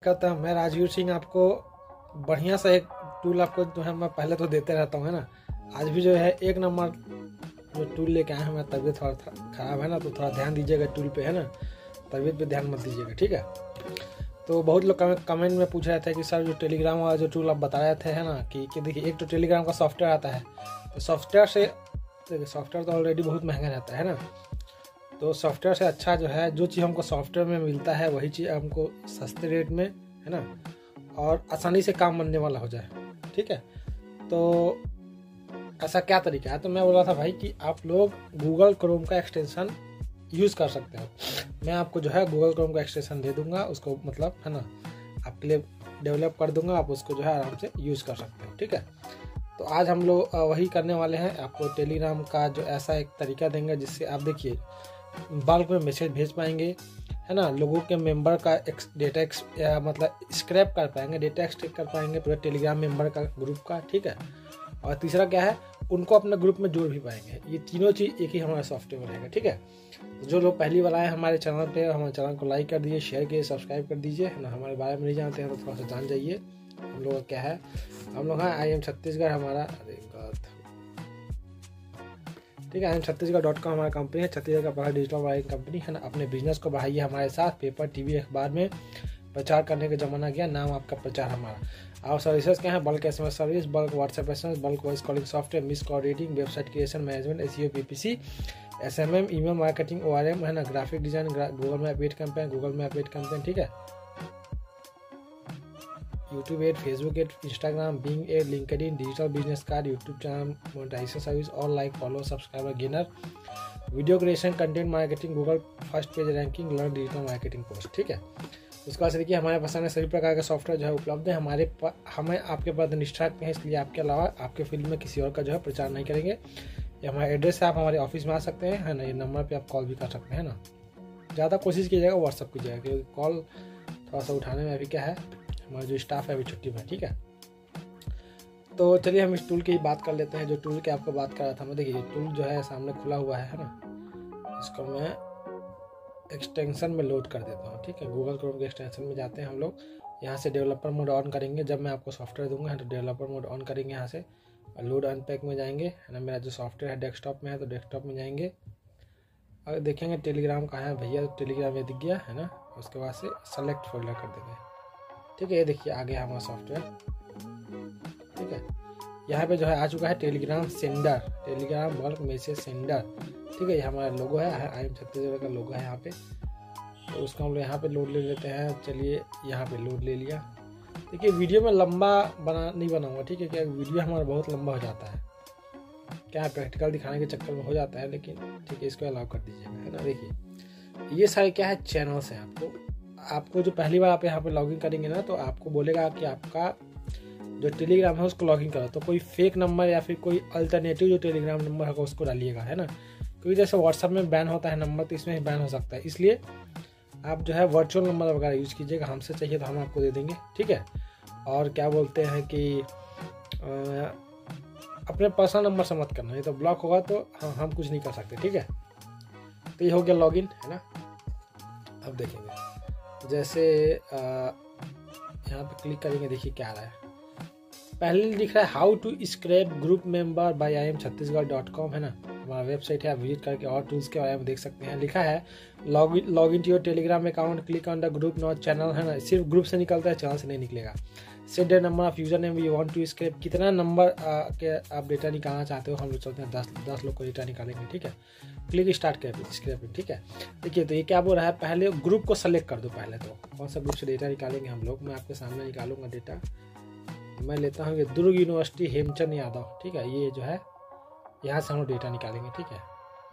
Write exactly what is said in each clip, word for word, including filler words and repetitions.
कहता हूँ मैं राजवीर सिंह, आपको बढ़िया सा एक टूल आपको जो है मैं पहले तो देते रहता हूँ, है ना। आज भी जो है एक नंबर जो टूल लेके आए हैं। मेरा तबीयत थोड़ा ख़राब है ना, तो थोड़ा ध्यान दीजिएगा टूल पे, है ना। तबीयत पे ध्यान मत दीजिएगा, ठीक है। तो बहुत लोग कमेंट में पूछ रहे थे कि सर जो टेलीग्राम वाला जो टूल आप बता रहे थे, है ना, कि, कि देखिए एक तो टेलीग्राम का सॉफ्टवेयर आता है, तो सॉफ्टवेयर से देखिए सॉफ्टवेयर तो ऑलरेडी बहुत महंगा रहता है ना। तो सॉफ्टवेयर से अच्छा जो है जो चीज़ हमको सॉफ्टवेयर में मिलता है वही चीज़ हमको सस्ते रेट में, है ना, और आसानी से काम बनने वाला हो जाए, ठीक है। तो ऐसा क्या तरीका है, तो मैं बोला था भाई कि आप लोग गूगल क्रोम का एक्सटेंशन यूज़ कर सकते हो। मैं आपको जो है गूगल क्रोम का एक्सटेंशन दे दूंगा, उसको मतलब है ना आपके लिए डेवलप कर दूंगा, आप उसको जो है आराम से यूज़ कर सकते हो, ठीक है। तो आज हम लोग वही करने वाले हैं, आपको टेलीग्राम का जो ऐसा एक तरीका देंगे जिससे आप देखिए बल्क में मैसेज भेज पाएंगे, है ना, लोगों के मेंबर का एक्स, डेटा एक्स, या मतलब स्क्रैप कर पाएंगे, डेटा एक्सट्रैक्ट कर पाएंगे पूरे टेलीग्राम मेंबर का ग्रुप का, ठीक है। और तीसरा क्या है, उनको अपने ग्रुप में जोड़ भी पाएंगे। ये तीनों चीज़ एक ही हमारा सॉफ्टवेयर रहेगा, ठीक है। तो जो लोग पहली बार आए हमारे चैनल पे, हमारे चैनल को लाइक कर दीजिए, शेयर कीजिए, सब्सक्राइब कर दीजिए, है ना। हमारे बारे में नहीं जानते हैं तो थोड़ा सा जान जाइए। हम लोग का क्या है, हम लोग हैं आई एम छत्तीसगढ़, हमारा अरे ठीक है, I am Chhattisgarh dot com हमारा कंपनी है, छत्तीसगढ़ का पहला डिजिटल मार्केटिंग कंपनी है ना। अपने बिजनेस को बढ़ाइए हमारे साथ, पेपर, टीवी, अखबार में प्रचार करने का जमाना गया, नाम आपका प्रचार हमारा। और सर्विसेज क्या है, bulk S M S service, bulk WhatsApp S M S, bulk voice calling software, miss call rating, website creation management, SEO, PPC, SMM, email marketing, ORM, है ना, graphic design, Google map ad campaign, Google map ad campaign, ठीक है, YouTube ad, Facebook ad, Instagram, Bing ad, LinkedIn, digital business card, YouTube channel monetization service, all like follow subscriber gainer, video creation, content marketing, Google first page ranking, learn digital marketing post, ठीक है। उसके बाद से देखिए हमारे पास में सभी प्रकार के सॉफ्टवेयर जो है उपलब्ध है। हमारे हमें आपके पास निष्ठा रखते हैं, इसलिए आपके अलावा आपके फील्ड में किसी और का जो है प्रचार नहीं करेंगे। ये हमारा एड्रेस है, आप हमारे ऑफिस में आ सकते हैं, है ना। ये नंबर पे आप कॉल भी कर सकते हैं ना। ज़्यादा कोशिश कीजिएगा व्हाट्सअप कीजिएगा, क्योंकि कॉल थोड़ा सा उठाने में अभी क्या है, हमारा जो स्टाफ है अभी छुट्टी में, ठीक है। तो चलिए हम इस टूल की बात कर लेते हैं, जो टूल की आपको बात कर रहा था मैं। देखिए टूल जो है सामने खुला हुआ है, है ना। इसको मैं एक्सटेंशन में लोड कर देता हूँ, ठीक है। गूगल क्रोम के एक्सटेंशन में जाते हैं हम लोग, यहाँ से डेवलपर मोड ऑन करेंगे। जब मैं आपको सॉफ्टवेयर दूंगा तो डेवलपर मोड ऑन करेंगे, यहाँ से लोड अनपैक में जाएंगे, है ना। मेरा जो सॉफ्टवेयर है डेस्कटॉप में है, तो डेस्कटॉप में जाएंगे और देखेंगे टेलीग्राम कहाँ है भैया, तो टेलीग्राम ये दिख गया, है ना। उसके बाद से सेलेक्ट फोल्डर कर देंगे, ठीक है। ये देखिए आ गया हमारा सॉफ्टवेयर, ठीक है। यहाँ पे जो है आ चुका है Telegram sender, Telegram bulk message sender, ठीक है। ये हमारा लोगो है, आई एम छत्तीसगढ़ का लोगो है यहाँ पे। तो उसको हम लोग यहाँ पे लोड ले लेते हैं। चलिए यहाँ पे लोड ले लिया। देखिए वीडियो में लंबा बना नहीं बनाऊंगा, ठीक है, क्या वीडियो हमारा बहुत लंबा हो जाता है, क्या है प्रैक्टिकल दिखाने के चक्कर में हो जाता है, लेकिन ठीक है इसको अलाउ कर दीजिएगा, है ना। देखिए ये सारे क्या है चैनल्स हैं। आपको आपको जो पहली बार आप यहाँ पे लॉगिन करेंगे ना, तो आपको बोलेगा कि आपका जो टेलीग्राम है उसको लॉगिन करो, तो कोई फेक नंबर या फिर कोई अल्टरनेटिव जो टेलीग्राम नंबर होगा उसको डालिएगा, है ना। क्योंकि जैसे व्हाट्सएप में बैन होता है नंबर, तो इसमें भी बैन हो सकता है, इसलिए आप जो है वर्चुअल नंबर वगैरह यूज़ कीजिएगा। हमसे चाहिए तो हम आपको दे देंगे, ठीक है। और क्या बोलते हैं कि आ, अपने पर्सनल नंबर से मत करना, ये तो ब्लॉक होगा तो हम हम कुछ नहीं कर सकते, ठीक है। तो ये हो गया लॉगिन, है ना। अब देखेंगे जैसे यहाँ पे क्लिक करेंगे, देखिए क्या आ रहा है। पहले लिख रहा है how to scrape group member by I am Chhattisgarh dot com, है ना। हमारा वेबसाइट है, आप विजिट करके और टूल्स के बारे में देख सकते हैं। लिखा है log in log in to your Telegram account, click on the group not channel, है ना। सिर्फ ग्रुप से निकलता है, चैनल से नहीं निकलेगा। Set the number of user name you want to scrape, कितना नंबर के आप डेटा निकालना चाहते हो। हम लोग चलते हैं दस दस लोग को डेटा निकालेंगे, ठीक है। क्लिक स्टार्ट स्क्रैपिंग, ठीक है। देखिए तो ये क्या बोल रहा है, पहले ग्रुप को सेलेक्ट कर दो। पहले तो कौन सा ग्रुप से डेटा निकालेंगे हम लोग, मैं आपके सामने निकालूंगा डेटा। मैं लेता हूँ ये दुर्ग यूनिवर्सिटी हेमचंद यादव, ठीक है। ये जो है यहाँ से हम लोग डेटा निकालेंगे, ठीक है।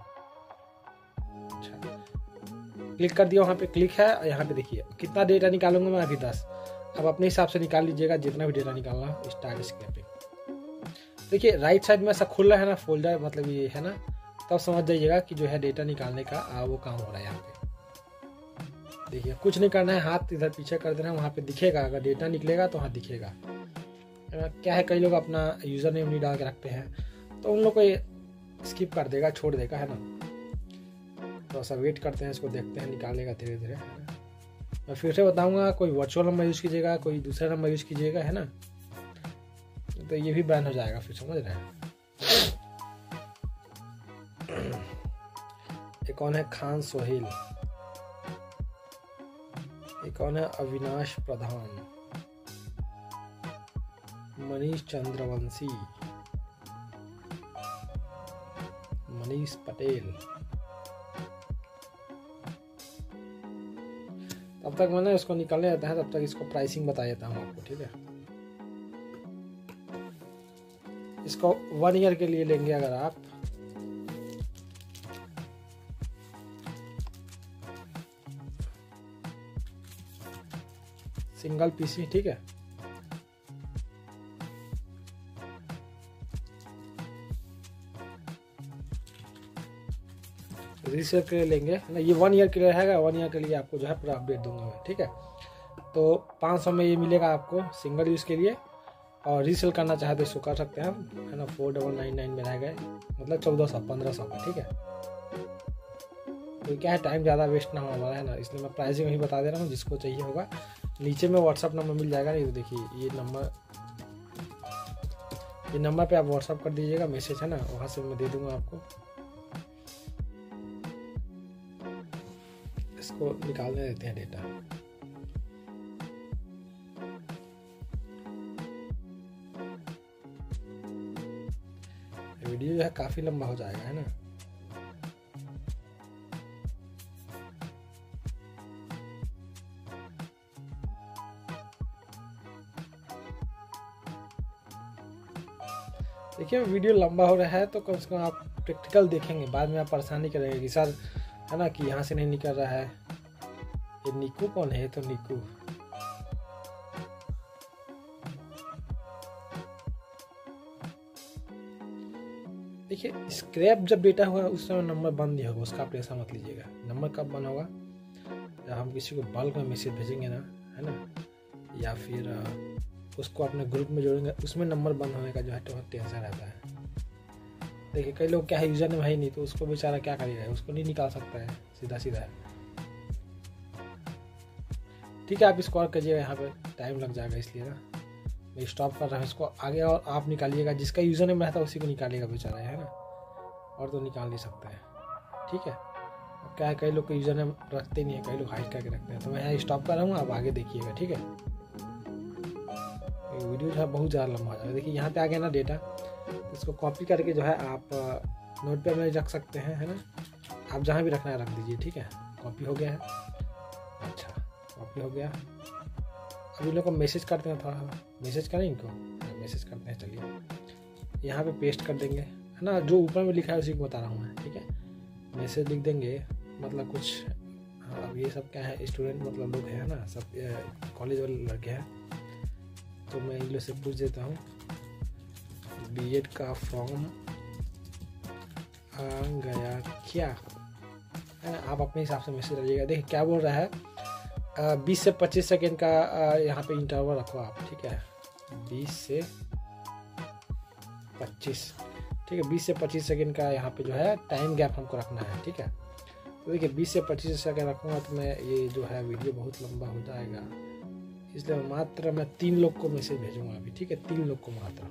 अच्छा क्लिक कर दिया, वहाँ पे क्लिक है। यहाँ पे देखिए कितना डेटा निकालूंगा मैं, अभी दस। अब अपने हिसाब से निकाल लीजिएगा जितना भी डेटा निकालना। स्टार्ट स्क्रैपिंग, देखिए राइट साइड में ऐसा खुल रहा है ना फोल्डर, मतलब ये है ना, तब समझ जाइएगा कि जो है डेटा निकालने का आ, वो काम हो रहा है यहाँ पे। देखिए कुछ नहीं करना है, हाथ इधर पीछे कर देना है, वहाँ पे दिखेगा। अगर डेटा निकलेगा तो वहाँ दिखेगा। क्या है कई लोग अपना यूजर नेम नहीं डाल के रखते हैं, तो उन लोग को स्किप कर देगा, छोड़ देगा, है ना। थोड़ा सा वेट करते हैं, इसको देखते हैं, निकालेगा धीरे धीरे, है ना। मैं फिर से बताऊंगा, कोई वर्चुअल नंबर यूज़ कीजिएगा, कोई दूसरा नंबर यूज़ कीजिएगा, है ना, तो ये भी बैन हो जाएगा फिर, समझ रहे हैं। एक कौन है खान सोहेल, एक कौन है अविनाश प्रधान, मनीष चंद्रवंशी, मनीष पटेल। तब तक मैंने इसको निकालने जाता है, तब तक इसको प्राइसिंग बता देता हूँ आपको, ठीक है। इसको वन ईयर के लिए लेंगे अगर आप, सिंगल पीसी, ठीक है, रीसेल के लिए लेंगे ना, ये वन ईयर के लिए रहेगा, वन ईयर के लिए आपको जो है पूरा अपडेट दूंगा मैं, ठीक है। तो पाँच सौ में ये मिलेगा आपको सिंगल यूज़ के लिए, और रीसेल करना चाहे तो इसको कर सकते हैं हम, है ना, फोर डबल नाइन नाइन में रहेगा, मतलब चौदह सौ पंद्रह सौ का, ठीक है। तो क्या है, टाइम ज़्यादा वेस्ट ना हो हमारा, है ना, इसलिए मैं प्राइसिंग ही बता दे रहा हूँ। जिसको चाहिए होगा नीचे में व्हाट्सअप नंबर मिल जाएगा, नहीं तो देखिए ये नंबर, ये नंबर पे आप व्हाट्सअप कर दीजिएगा, मैसेज है ना, वहाँ से मैं दे दूँगा आपको। इसको निकालने देते हैं डेटा। वीडियो जो है काफी लंबा हो जाएगा, है ना। देखिए वीडियो लंबा हो रहा है तो कम से कम आप प्रैक्टिकल देखेंगे, बाद में आप परेशानी करेंगे कि सर, है ना, कि यहाँ से नहीं निकल रहा है। ये निकू कौन है? तो निकू देखिए, स्क्रैप जब डेटा हुआ उस समय नंबर बंद नहीं होगा, उसका आप ऐसा मत लीजिएगा। नंबर कब बंद होगा? जब हम किसी को बल्क में मैसेज भेजेंगे ना, है ना, या फिर उसको अपने ग्रुप में जोड़ेंगे, उसमें नंबर बंद होने का जो है तो टेंशन रहता है। देखिए कई लोग क्या है, यूजर नेम है ही नहीं, तो उसको बेचारा क्या करेगा, उसको नहीं निकाल सकता है सीधा सीधा है। ठीक है, आप इसको और करिएगा, यहाँ पे टाइम लग जाएगा, इसलिए ना मैं स्टॉप कर रहा हूँ इसको। आगे और आप निकालिएगा, जिसका यूजर नेम रहता है उसी को निकालिएगा बेचारा, है ना, और तो निकाल नहीं सकता है। ठीक है, अब क्या है, कई लोग का यूजर नेम रखते नहीं है, कई लोग हाइड करके रखते हैं। तो मैं यहाँ स्टॉप कर रहा हूँ, आप आगे देखिएगा। ठीक है, वीडियो जो है बहुत ज़्यादा लंबा हो जाएगा। देखिए यहाँ पे आ गया ना डेटा, इसको कॉपी करके जो है आप नोट पे में रख सकते हैं, है ना, आप जहाँ भी रखना है रख दीजिए। ठीक है, कॉपी हो गया है। अच्छा, कॉपी हो गया। अब इन लोग को मैसेज करते हैं, थोड़ा मैसेज करें इनको, मैसेज करते हैं। चलिए यहाँ पे पेस्ट कर देंगे, है ना, जो ऊपर में लिखा है उसी को बता रहा हूँ मैं। ठीक है, मैसेज लिख देंगे, मतलब कुछ, हाँ अब ये सब क्या है, स्टूडेंट मतलब लोग हैं ना, सब कॉलेज वाले लड़के हैं। तो मैं इन लोग से पूछ देता हूँ, बीएड का फॉर्म आ गया क्या, है ना। आप अपने हिसाब से मैसेज डालिएगा। देखिए क्या बोल रहा है, बीस से पच्चीस सेकेंड का यहाँ पे इंटरवल रखो आप। ठीक है, बीस से पच्चीस, ठीक है, बीस से पच्चीस सेकेंड का यहाँ पे जो है टाइम गैप हमको रखना है। ठीक है, तो देखिए बीस से पच्चीस सेकेंड रखूँगा तो मैं ये जो है वीडियो बहुत लंबा हो जाएगा, इसलिए मात्र मैं तीन लोग को मैसेज भेजूंगा अभी। ठीक है, तीन लोग को मात्र।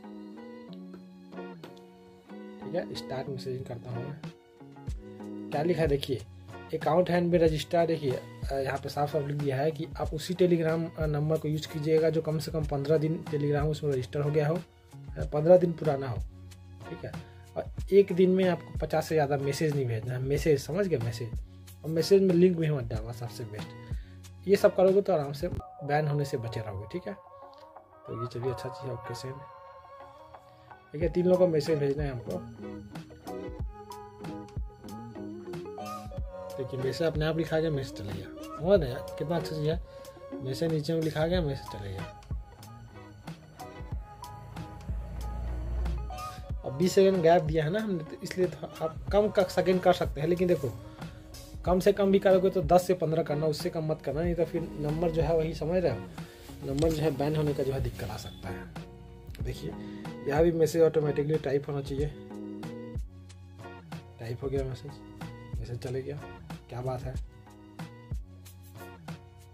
ठीक है, स्टार्ट मैसेजिंग करता हूँ मैं। क्या लिखा है देखिए, अकाउंट हैंड में रजिस्टर। देखिए यहाँ पे साफ साफ लिख दिया है कि आप उसी टेलीग्राम नंबर को यूज कीजिएगा जो कम से कम पंद्रह दिन टेलीग्राम उसमें रजिस्टर हो गया हो, पंद्रह दिन पुराना हो। ठीक है, और एक दिन में आपको पचास से ज़्यादा मैसेज नहीं भेजना है। मैसेज समझ गए, मैसेज, और मैसेज में लिंक भी मत डालना, सबसे बेस्ट। ये सब करोगे तो आराम से बैन होने से बचे रहोगे। ठीक है, तो ये चलिए अच्छा चीज़ है। Okay send. ठीक है, तीन लोगों को मैसेज भेजना है हमको। देखिए मैसेज अपने आप लिखा गया, मैसेज चला गया। समझ रहे हैं कितना अच्छा चीज़ है, मैसेज नीचे में लिखा गया, मैसेज चला गया। अब बीस सेकंड गैप दिया है ना हमने, तो इसलिए तो आप कम का सेकंड कर सकते हैं। लेकिन देखो कम से कम भी करोगे तो दस से पंद्रह करना, उससे कम मत करना, नहीं तो फिर नंबर जो है वही, समझ रहे हो, नंबर जो है बैन होने का जो है दिक्कत आ सकता है। देखिए यहाँ भी मैसेज ऑटोमेटिकली टाइप होना चाहिए। टाइप हो गया मैसेज, मैसेज चले गया, क्या बात है।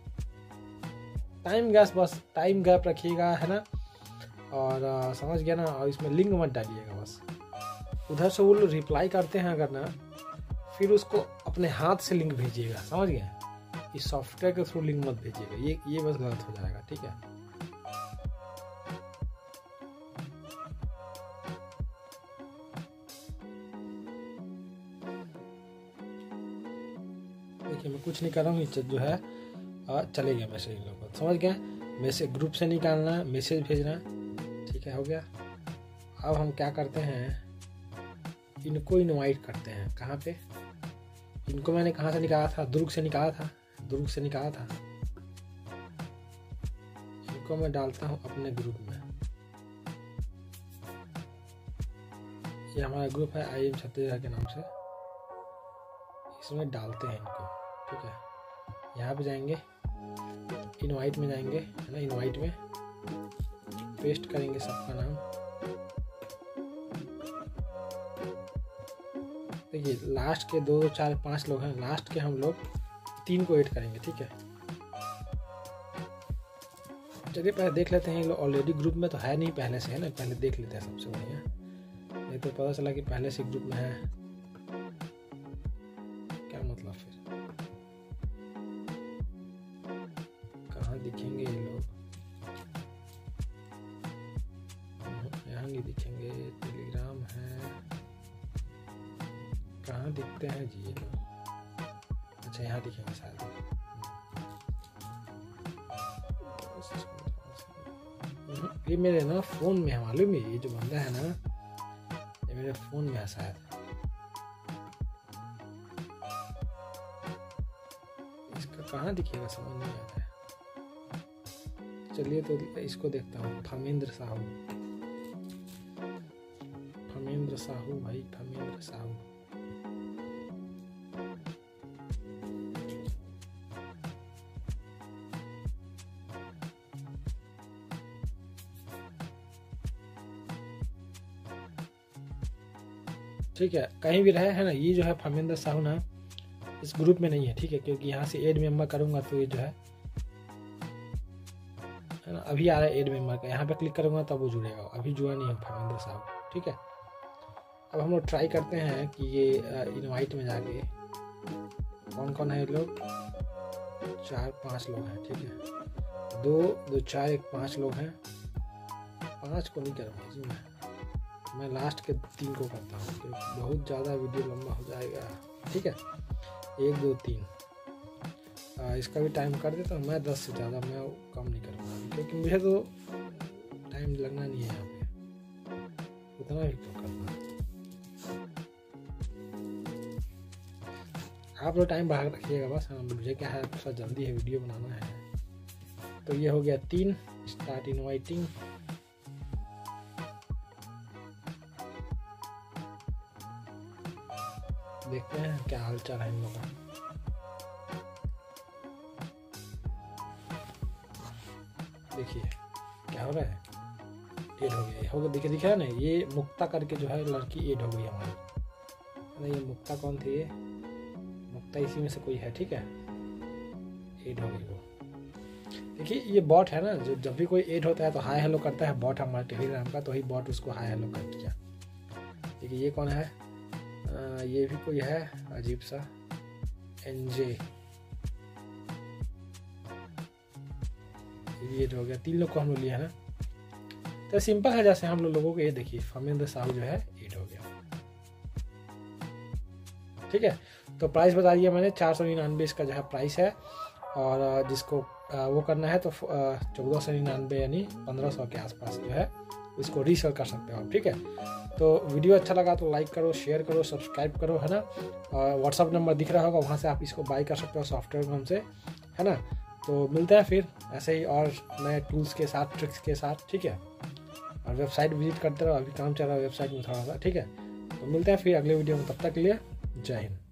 टाइम गैप बस टाइम गैप रखिएगा, है ना। और आ, समझ गया ना। और इसमें लिंक मत डालिएगा बस। उधर से वो लोग रिप्लाई करते हैं अगर ना, फिर उसको अपने हाथ से लिंक भेजिएगा, समझ गए। इस सॉफ्टवेयर के थ्रू लिंक मत भेजिएगा, ये ये बस गलत हो जाएगा, ठीक है। देखिए मैं कुछ नहीं कर रहा हूँ, ये जो है चले गया मैसेज इन लोगों को, समझ गए। मैसेज ग्रुप से निकालना, मैसेज भेजना, ठीक है, हो गया। अब हम क्या करते हैं, इनको इनवाइट करते हैं। कहाँ पे? इनको मैंने कहाँ से निकाला था? दुर्ग से निकाला था, दुर्ग से निकाला था। इनको मैं डालता हूँ अपने ग्रुप में। ये हमारा ग्रुप है आई एम छत्तीसगढ़ के नाम से, इसमें डालते हैं इनको, ठीक है। यहाँ पे जाएंगे, इनवाइट में जाएंगे, है ना, इनवाइट में पेस्ट करेंगे सबका नाम। देखिए लास्ट के दो चार पांच लोग हैं, लास्ट के हम लोग तीन को ऐड करेंगे, ठीक है। चलिए पहले देख लेते हैं, ये लोग ऑलरेडी ग्रुप में तो है नहीं पहले से, है ना, पहले देख लेते हैं सबसे बढ़िया। नहीं तो पता चला कि पहले से ग्रुप में है, क्या मतलब फिर कहाँ दिखेंगे ये लोग? यहाँ नहीं दिखेंगे, टेलीग्राम है, कहाँ दिखते हैं जी ये लोग? अच्छा यहाँ दिखेंगे शायद। ये मेरे ना फोन में है, मालूम है, ये जो बंदा है ना, ये मेरे फोन में है शायद। इसका कहाँ दिखेगा समझ नहीं आ रहा है। चलिए तो इसको देखता हूँ, फमेंद्र साहू, फमेंद्र साहू भाई, फमेंद्र साहू। ठीक है, कहीं भी रहे, है ना। ये जो है फमेंद्र साहू ना इस ग्रुप में नहीं है, ठीक है, क्योंकि यहाँ से ऐड मेंबर करूँगा तो ये जो है है ना, अभी आ रहा है ऐड मेंबर का, यहाँ पे क्लिक करूँगा तब वो जुड़ेगा, अभी जुड़ा नहीं है फमेंद्र साहू, ठीक है। अब हम लोग ट्राई करते हैं कि ये इनवाइट में जाके कौन कौन है ये लोग, चार पाँच लोग हैं, ठीक है। दो दो चार एक पाँच लोग हैं, पाँच को नहीं करूँगा जी मैं मैं लास्ट के तीन को करता हूँ, क्योंकि बहुत ज़्यादा वीडियो लंबा हो जाएगा, ठीक है। एक दो तीन आ, इसका भी टाइम कर देता हूँ मैं, दस से ज़्यादा मैं कम नहीं करूँगा, क्योंकि मुझे तो टाइम लगना नहीं है यहाँ पे, उतना ही तो करना। आप लोग टाइम बढ़ा रखिएगा बस। हाँ मुझे क्या है, थोड़ा जल्दी है, वीडियो बनाना है। तो ये हो गया तीन, स्टार्ट इनवाइटिंग। देखते हैं क्या हाल चाल है इन लोगों का। देखिए क्या हो रहा है, एड हो गया, हो गया, देखिए दिखा है ना, ये मुक्ता करके जो है लड़की एड हो गई हमारी, है ना। ये मुक्ता कौन थी? ये मुक्ता इसी में से कोई है, ठीक है, एड हो गई वो। देखिए ये बॉट है ना, जो जब भी कोई एड होता है तो हाय हेलो करता है बॉट हमारे टेलीग्राम का, तो ही बॉट उसको हाय हेलो कर दिया। देखिए ये कौन है? आ, ये भी कोई है अजीब सा, एनजे, ये हो गया, तीन लोग को हम लोग लिया है ना। तो सिंपल है, जैसे हम लोग लोगों को ये देखिए फमेंद्र साहू जो है एड हो गया, ठीक है। तो प्राइस बता दिया मैंने, चार सौ निन्यानवे इसका जो है प्राइस है, और जिसको वो करना है तो चौदह सौ निन्यानवे यानी पंद्रह सौ के आसपास जो है इसको रीसेल कर सकते हो आप, ठीक है। तो वीडियो अच्छा लगा तो लाइक करो, शेयर करो, सब्सक्राइब करो, है ना। और व्हाट्सअप नंबर दिख रहा होगा, वहाँ से आप इसको बाय कर सकते हो सॉफ्टवेयर हमसे, है ना। तो मिलते हैं फिर ऐसे ही और नए टूल्स के साथ, ट्रिक्स के साथ, ठीक है। और वेबसाइट विजिट करते रहो, अभी काम चल रहा है वेबसाइट में थोड़ा सा, ठीक है। तो मिलते हैं फिर अगले वीडियो में, तब तक के लिए जय हिंद।